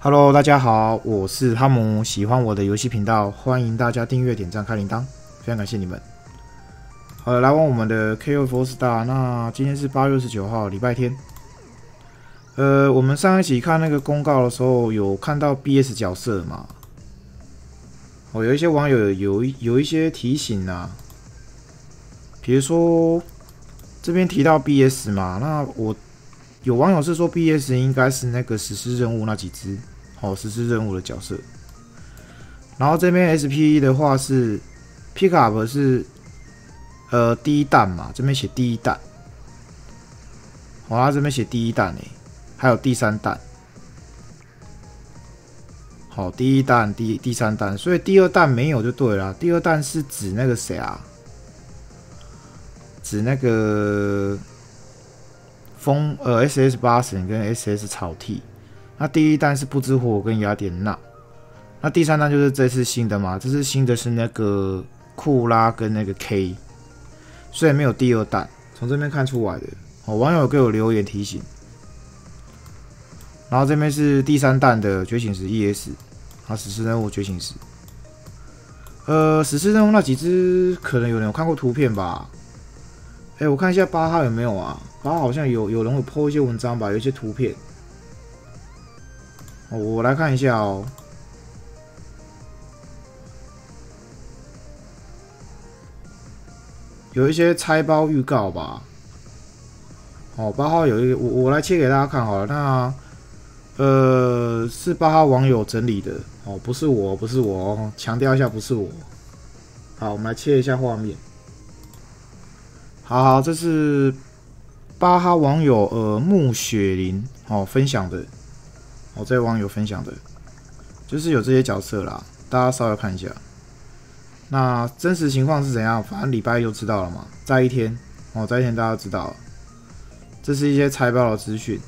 Hello，大家好，我是哈姆，喜欢我的游戏频道，欢迎大家订阅、点赞、开铃铛，非常感谢你们。好了，来玩我们的 KO Four Star。那今天是8月29号，礼拜天。我们上一期看那个公告的时候，有看到 BS 角色嘛？有一些网友有一些提醒啊，比如说这边提到 BS 嘛，那有网友是说 BS 应该是那个实施任务那几只，实施任务的角色。然后这边 SP 的话是 Pick Up 是第一弹嘛，这边写第一弹，他这边写第一弹还有第三弹。好，第一弹、第三弹，所以第二弹没有就对了。第二弹是指那个谁啊？指那个SS80跟 SS 草剃。那第一弹是不知火跟雅典娜。那第三弹就是这次新的嘛？这次新的是那个库拉跟那个 K， 所以没有第二弹，从这边看出来的。网友给我留言提醒。然后这边是第三弹的觉醒石 ES。实施任务觉醒石，实施任务那几只可能有人有看过图片吧？我看一下8号有没有啊？8号好像有人会 po 一些文章吧，有一些图片。我来看一下哦。有一些拆包预告吧。8号有一个，我来切给大家看好了。那是8号网友整理的。不是我，强调一下不是我。好，我们来切一下画面。好，这是8号网友木雪玲分享的。这位网友分享的，就是有这些角色啦，大家稍微看一下。那真实情况是怎样？反正礼拜一就知道了嘛，在一天在一天大家知道了。这是一些拆包的资讯。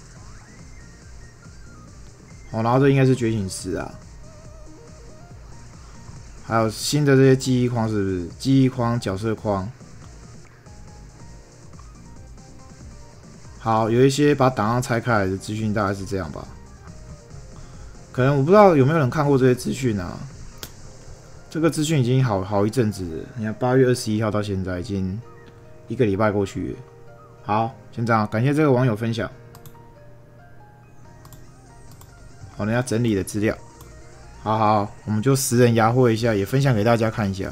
然后这应该是觉醒石啊。还有新的这些记忆框，是不是？记忆框、角色框。好，有一些把档案拆开来的资讯，大概是这样吧。可能我不知道有没有人看过这些资讯啊？这个资讯已经好一阵子了。你看8月21号到现在，已经1个礼拜过去了。好，先这样，感谢这个网友分享。人家整理的资料。好，我们就10人牙慧一下，也分享给大家看一下。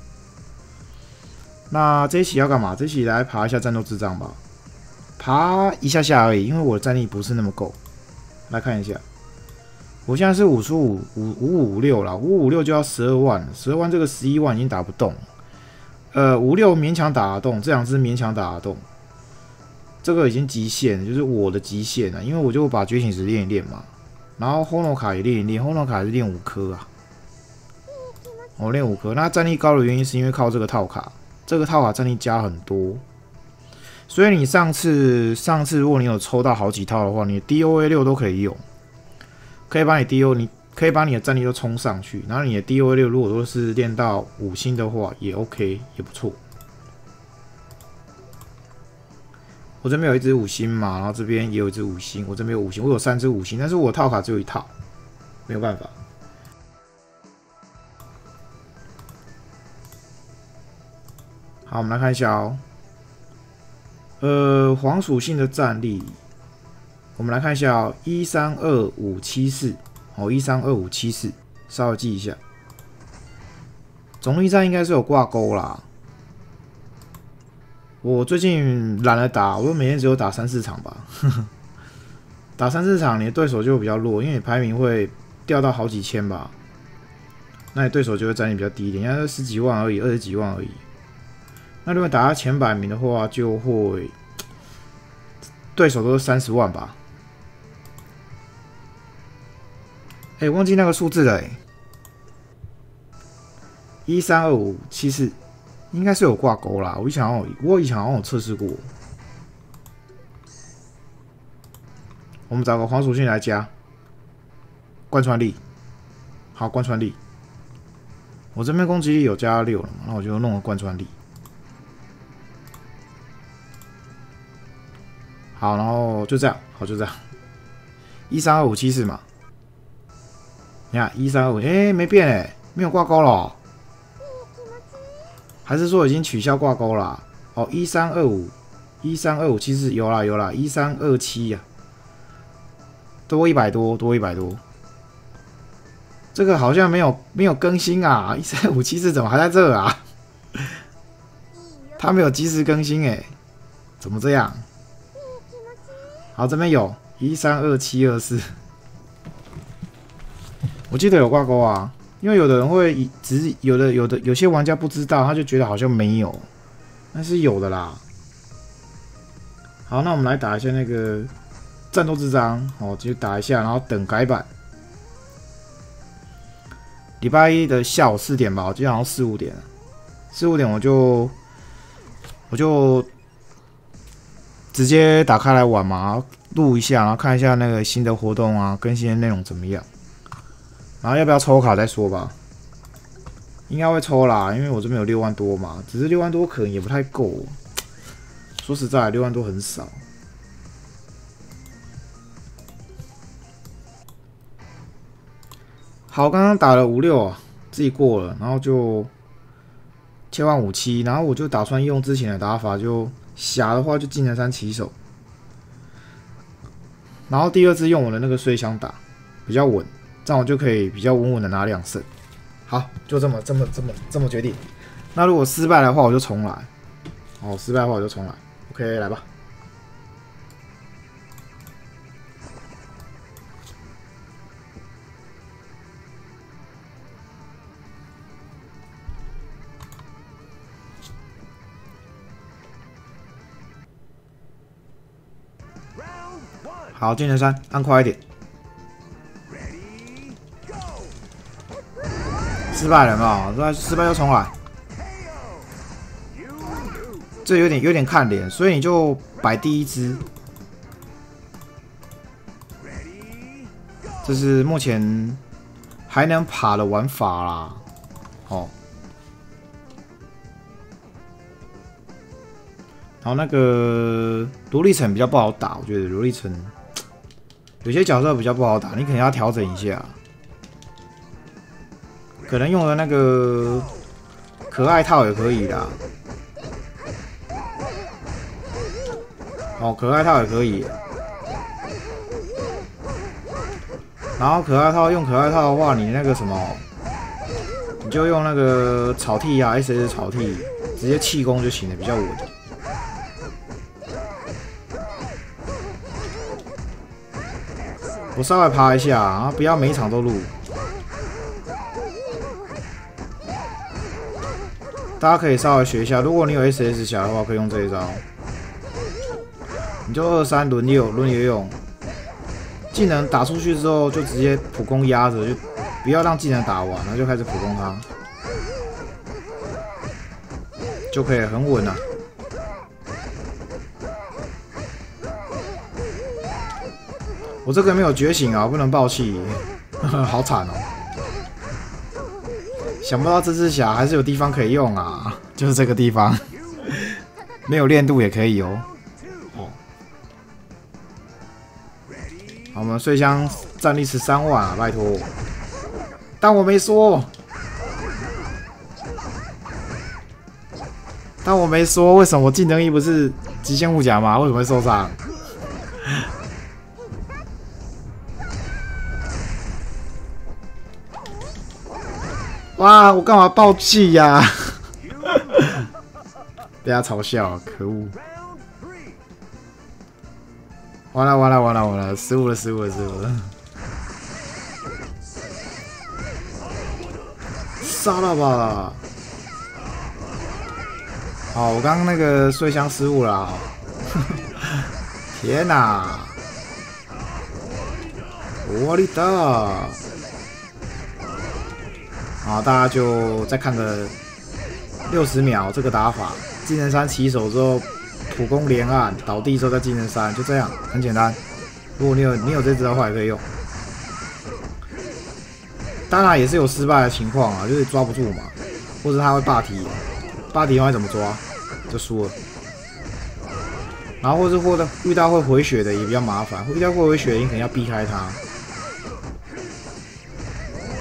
那这一期要干嘛？这一期来爬一下战斗智障吧，爬一下下而已，因为我的战力不是那么够。来看一下，我现在是5556啦，5556就要12万，12万这个11万已经打不动。56勉强打得动，这两只勉强打得动。这个已经极限了，就是我的极限了，因为我就把觉醒石练一练嘛。然后 Hono 卡也练一练 ，Hono 卡是练5颗啊。练5颗。那战力高的原因是因为靠这个套卡，这个套卡战力加很多。所以你上次如果你有抽到好几套的话，你的 DOA6 都可以用，可以把你可以把你的战力都冲上去。然后你的 DOA6 如果都是练到5星的话，也 OK， 也不错。我这边有一只5星嘛，然后这边也有一只5星，我这边有5星，我有3只5星，但是我套卡只有1套，没有办法。好，我们来看一下黄属性的战力，我们来看一下132574，132574，稍微记一下。总力战应该是有挂钩啦。我最近懒得打，我每天只有打3-4场吧。打3-4场，你的对手就会比较弱，因为你排名会掉到好几千吧。那你对手就会战力比较低一点，应该是10几万而已，20几万而已。那如果打到前100名的话，就会对手都是30万吧。忘记那个数字了132574。应该是有挂钩啦，我以前好像有测试过。我们找个黄属性来加贯穿力，好，贯穿力。我这边攻击力有加6了嘛，那我就弄个贯穿力。好，然后就这样，好，就这样。132574嘛。 你看1325，哎，没变哎，没有挂钩了、哦，还是说已经取消挂钩了、啊？哦，1325，1325其实有啦1327呀，多100多，多100多。这个好像没有更新啊，1357是怎么还在这啊？它没有及时更新哎，怎么这样？好，这边有132724，我记得有挂钩啊，因为有的人会有些玩家不知道，他就觉得好像没有，但是有的啦。好，那我们来打一下那个战斗之章，哦，就打一下，然后等改版。礼拜一的下午4点吧，我记得好像4、5点，4、5点我就直接打开来玩嘛，然后录一下，然后看一下那个新的活动啊，更新的内容怎么样，然后要不要抽卡再说吧。应该会抽啦，因为我这边有6万多嘛，只是6万多可能也不太够。说实在，6万多很少。好，刚刚打了5、6啊，自己过了，然后就切换57，然后我就打算用之前的打法，就侠的话就技能3起手，然后第二次用我的那个碎香打，比较稳，这样我就可以比较稳稳的拿2胜。好，就这么决定。那如果失败的话，我就重来。哦，失败的话我就重来。OK， 来吧。好，技能3，按快一点。失败了嘛？失败就重来。这有点看脸，所以你就摆第一只。这是目前还能爬的玩法啦。哦。然后那个萝莉城比较不好打，我觉得萝莉城有些角色比较不好打，你可能要调整一下。可能用的那个可爱套也可以啦。哦，可爱套也可以。然后可爱套用可爱套的话，你那个什么，你就用那个草剃啊 ，SS 草剃，直接气功就行了，比较稳。我稍微爬一下，然后不要每一场都录。大家可以稍微学一下，如果你有 SS 侠的话，可以用这一招。你就2、3轮流用，技能打出去之后就直接普攻压着，就不要让技能打完，然后就开始普攻它，就可以很稳了。我这个没有觉醒啊，不能爆气，好惨哦！想不到这只侠还是有地方可以用啊，就是这个地方，没有练度也可以哦。好，我们碎香战力13万啊，拜托！但我没说，为什么我技能1不是极限护甲吗？为什么会受伤？哇！我干嘛爆气呀？被他嘲笑，可恶！完了，失误了！杀了吧！好，我刚刚那个碎香失误了，天哪！我的大！好，大家就再看个60秒这个打法，技能3起手之后。普攻连按倒地之后再技能3，就这样，很简单。如果你有这支的话，也可以用。当然也是有失败的情况啊，就是抓不住嘛，或者他会霸体，霸体的话怎么抓就输了。然后或者遇到会回血的也比较麻烦，遇到会回血你可能要避开他。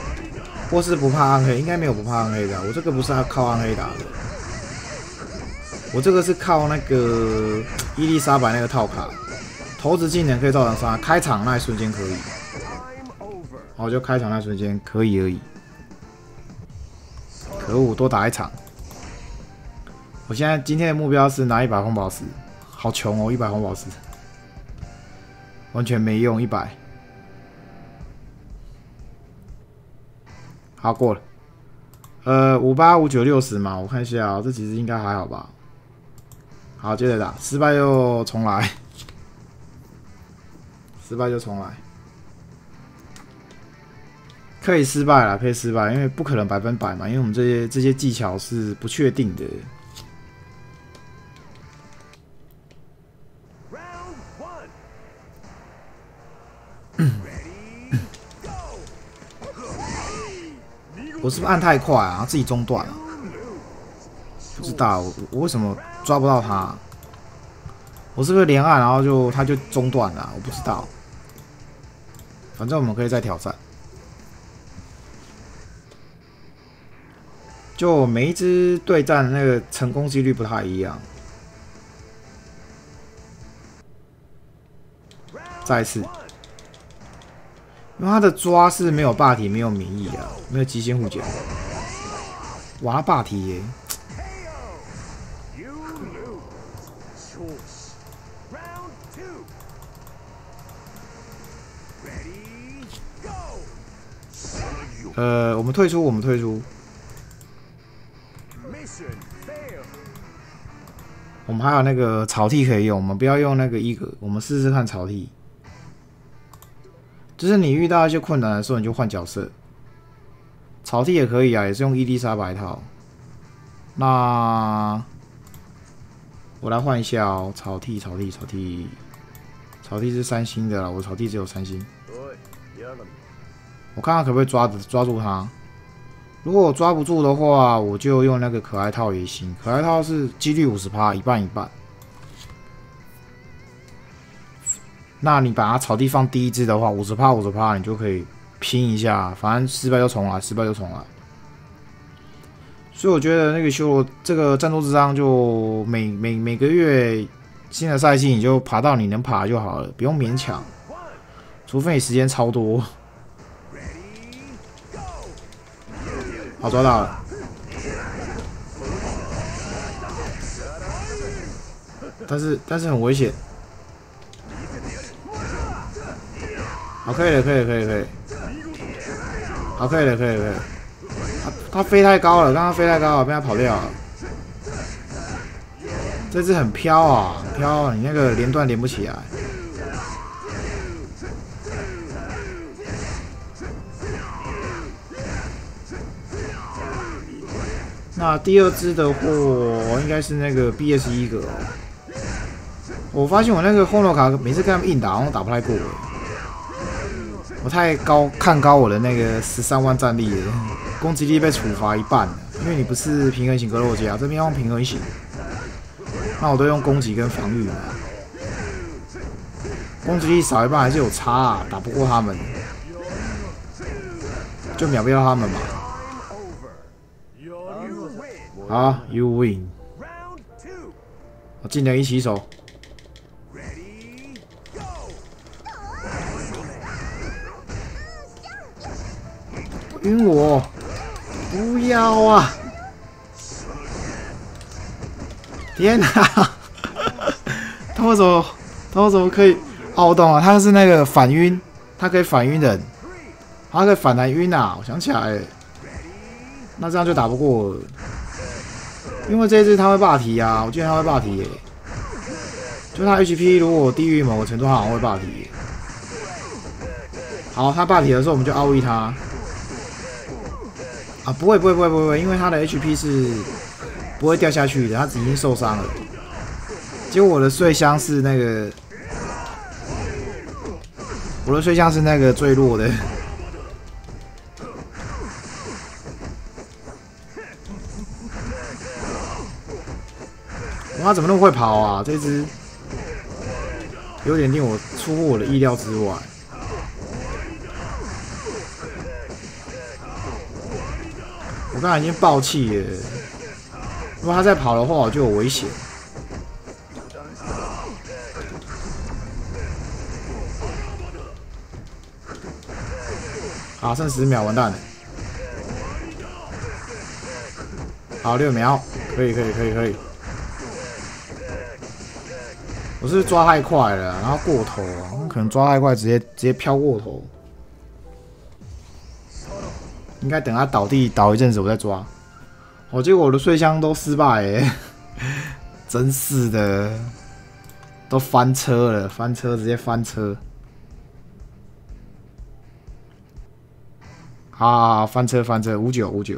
或是不怕暗黑，应该没有不怕暗黑的。我这个不是靠暗黑打的，我这个是靠那个伊丽莎白那个套卡，投掷技能可以造成伤害，开场那一瞬间可以。哦，就开场那瞬间可以而已。可恶，多打一场。我现在今天的目标是拿100红宝石，好穷哦，100红宝石，完全没用100。好过了。58、59、60嘛，我看一下、哦，这其实应该还好吧。好，接着打，失败又重来，失败就重来。可以失败啦，可以失败，因为不可能100%嘛，因为我们这些技巧是不确定的。我是不是按太快啊？自己中断了、啊？不知道我为什么抓不到他？我是不是连按然后他就中断了、啊？我不知道。反正我们可以再挑战。就每一支对战那个成功几率不太一样。再一次，因为他的抓是没有霸体，没有免疫啊，没有极限护甲。哇，他霸体耶！我们退出，我们退出。我们还有那个草剃可以用，我们不要用那个伊格，我们试试看草剃。就是你遇到一些困难的时候，你就换角色。草剃也可以啊，也是用伊丽莎白套。那我来换一下哦，草剃是3星的啦，我草剃只有3星。我看看可不可以抓住他。如果我抓不住的话，我就用那个可爱套也行。可爱套是几率50%，一半一半。那你把它草地放第一只的话，50%，你就可以拼一下，反正失败就重来，失败就重来。所以我觉得那个修罗这个战斗之章就每个月新的赛季你就爬到你能爬就好了，不用勉强，除非你时间超多。好，抓到了，但是很危险。好，可以了，可以。好，可以了。他飞太高了，刚刚飞太高了，被他跑掉了。这只很飘啊，飘！你那个连段连不起来。那第二只的货应该是那个 BS 伊格哦。我发现我那个后诺卡每次跟他们硬打，好像打不太过。我太看高我的那个13万战力了，攻击力被处罚一半了，因为你不是平衡型格洛加，这边用平衡型，那我都用攻击跟防御嘛。攻击力少一半还是有差啊，打不过他们，就秒不掉他们嘛。好 ，You win。我进了一起手。晕我！不要啊！天哪！他为什么可以？哦，我懂了，他是那个反晕，他可以反晕人，他可以反来晕啊！我想起来了，那这样就打不过我了。因为这一只他会霸体啊，我记得他会霸体耶。就他 HP 如果低于某个程度，他好像会霸体耶。好，他霸体的时候我们就奥义他。啊，不会，因为他的 HP 是不会掉下去的，他已经受伤了。结果我的碎箱是那个，最弱的。哇，他怎么那么会跑啊？这只有点令我出乎我的意料之外。 我刚才已经爆气了，如果他再跑的话，我就有危险。好，剩10秒，完蛋了。好，6秒，可以。我是抓太快了，然后过头，可能抓太快，直接飘过头。应该等他倒地倒一阵子，我再抓。结果我的碎箱都失败耶，真是的，都翻车了，直接翻车。好，翻车，59。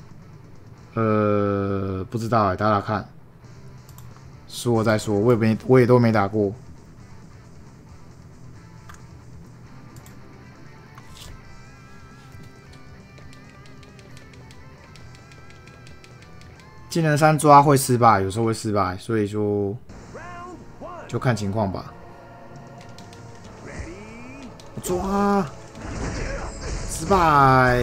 不知道哎，打打看。输了再说，我也都没打过。技能3抓会失败，有时候会失败，所以说就看情况吧。抓，失败，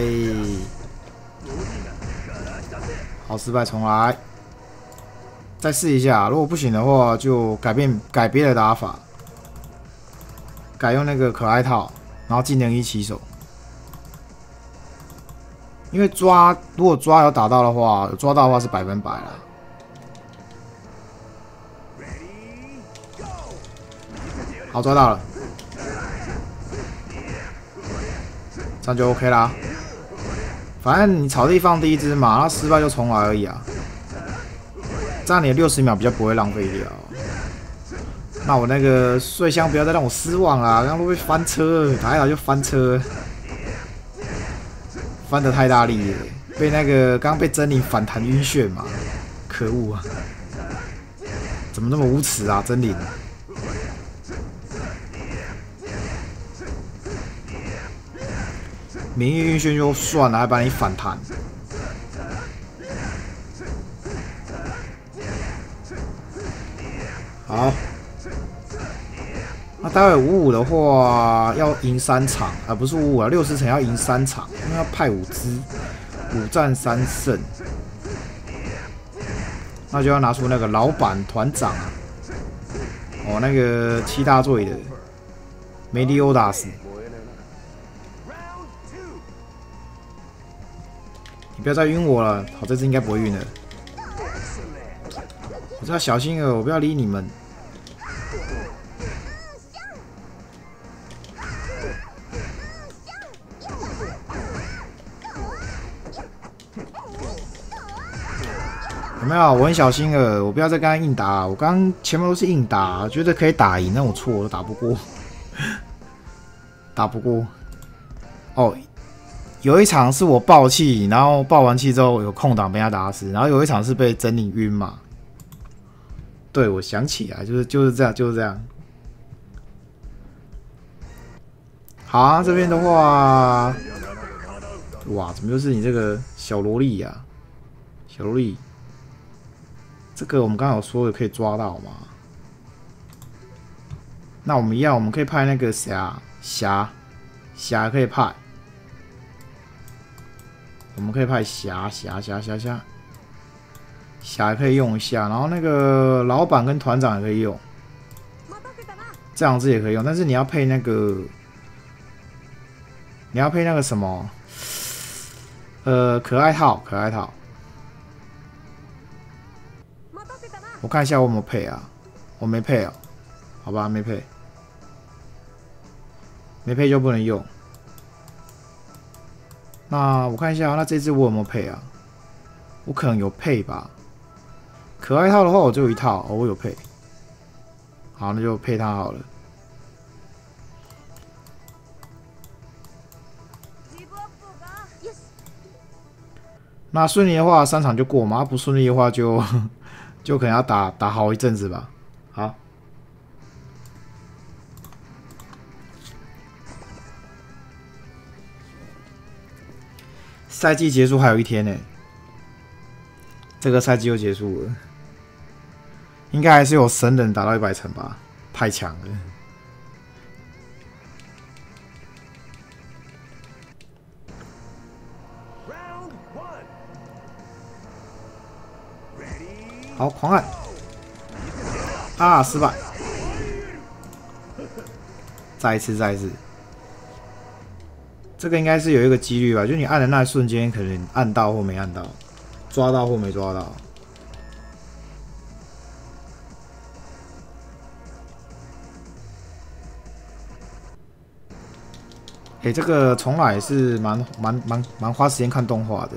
好，失败，重来，再试一下。如果不行的话，就改别的打法，改用那个可爱套，然后技能1起手。因为如果抓有打到的话，有抓到的话是100%啦。好，抓到了，这样就 OK 啦。反正你草地放第一只嘛，那失败就重来而已啊。这样你的60秒比较不会浪费掉。那我那个碎箱不要再让我失望啦，刚刚会不会翻车？打一打就翻车。翻得太大力了，被那个刚被真灵反弹晕眩嘛，可恶啊！怎么那么无耻啊，真灵！免疫晕眩就算了，还把你反弹。好，那待会55的话要赢3场，不是55啊，60层要赢3场，因为要派5只，5战3胜，那就要拿出那个老板团长啊，那个7大罪的梅利欧达斯，你不要再晕我了，好，这次应该不会晕了，我要小心了，我不要理你们。有没有？我很小心了，我不要再跟他硬打。我刚前面都是硬打，觉得可以打赢，但我错，我打不过，打不过。有一场是我爆气，然后爆完气之后有空档被他打死，然后有一场是被真理晕嘛。对，我想起来，就是这样。好啊，这边的话，哇，怎么又是你这个小萝莉呀？小萝莉。这个我们刚刚有说的可以抓到吗？那我们一样，我们可以派那个霞可以派，我们可以派霞可以用一下，然后那个老板跟团长也可以用，这样子也可以用，但是你要配那个什么，可爱套。我看一下我有没有配啊，我没配啊，好吧，没配就不能用。那我看一下，那这只我有没有配啊？我可能有配吧。可爱套的话，我只有1套，我有配。好，那就配它好了。那顺利的话，3场就过嘛；不顺利的话就可能要打好一阵子吧。好，赛季结束还有1天呢，这个赛季就结束了，应该还是有神人达到100层吧，太强了。 好，狂按啊，失败。再一次，再一次。这个应该是有一个几率吧，就你按的那一瞬间，可能按到或没按到，抓到或没抓到。这个重来是蛮花时间看动画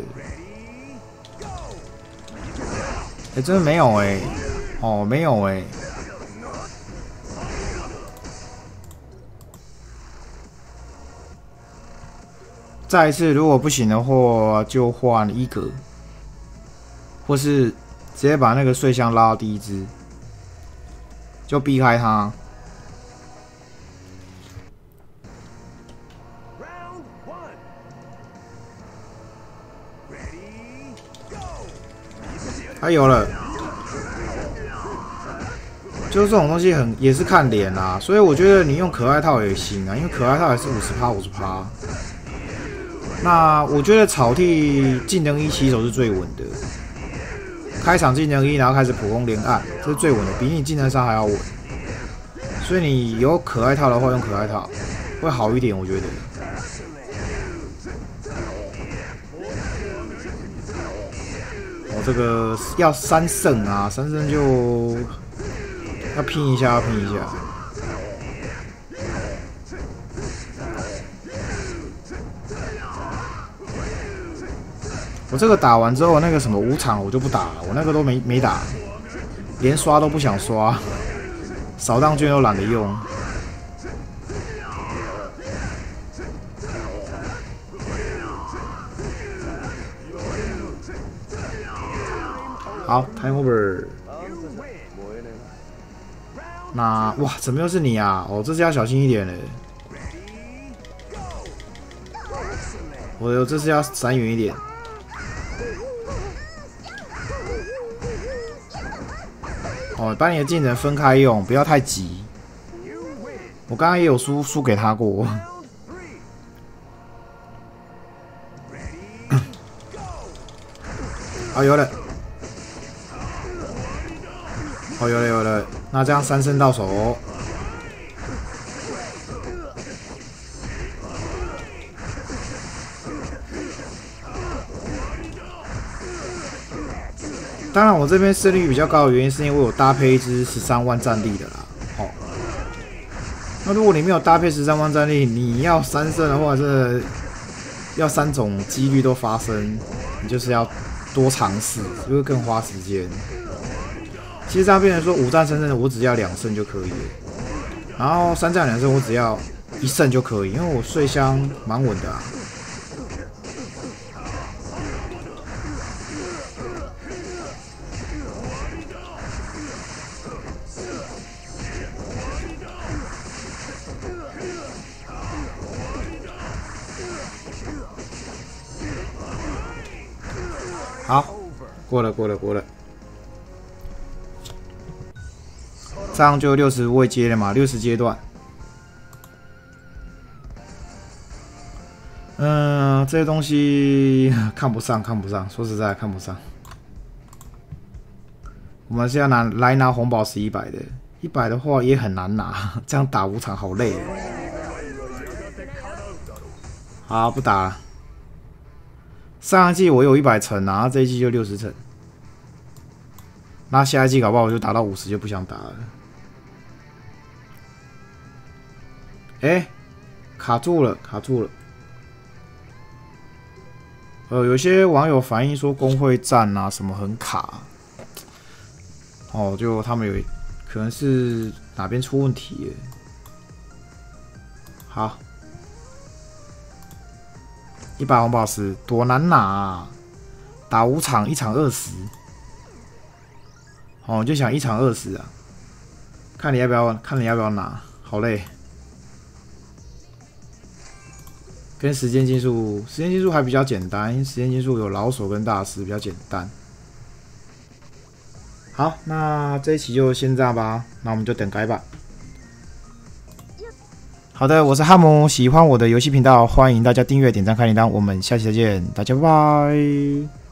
的。真的没有哦，没有再一次，如果不行的话，就换一格，或是直接把那个碎箱拉到第一只，就避开它。它有了，就是这种东西也是看脸啦，所以我觉得你用可爱套也行啊，因为可爱套也是50%。那我觉得草地技能1起手是最稳的，开场技能1，然后开始普攻连按，这是最稳的，比你技能3还要稳。所以你有可爱套的话，用可爱套会好一点，我觉得。这个要3胜啊，3胜就要拼一下，我这个打完之后，那个什么5场我就不打了，我那个都没打，连刷都不想刷，扫荡券都懒得用。好 ，time over。那哇，怎么又是你啊？哦，这次要小心一点嘞。我这次要闪远一点。哦，把你的技能分开用，不要太急。我刚刚也有输给他过。好，有了。哦，有了，那这样3胜到手。当然，我这边胜率比较高的原因，是因为我有搭配一支13万战力的啦。哦，那如果你没有搭配13万战力，你要3胜的话，这要3种几率都发生，你就是要多尝试，就会更花时间。其实这样变成说5战3胜，我只要2胜就可以了，然后3战2胜我只要1胜就可以，因为我碎箱蛮稳的啊。好，过了。这样就60位阶了嘛，60阶段。这些东西看不上，说实在看不上。我们是要来拿红宝石100的，100的话也很难拿，这样打5场好累。好，不打了。上一季我有100层，然后这一季就60层。那下一季搞不好我就打到50就不想打了。卡住了。有些网友反映说工会战啊什么很卡。哦，就他们可能是哪边出问题耶。好，100红宝石多难拿啊！打5场，1场20。哦，就想1场20啊，看你要不要拿，好累。跟时间竞速还比较简单，因为时间竞速有老手跟大师比较简单。好，那这一期就先这样吧，那我们就等改版。好的，我是汉姆，喜欢我的游戏频道，欢迎大家订阅、点赞、开铃铛，我们下期再见，大家拜拜。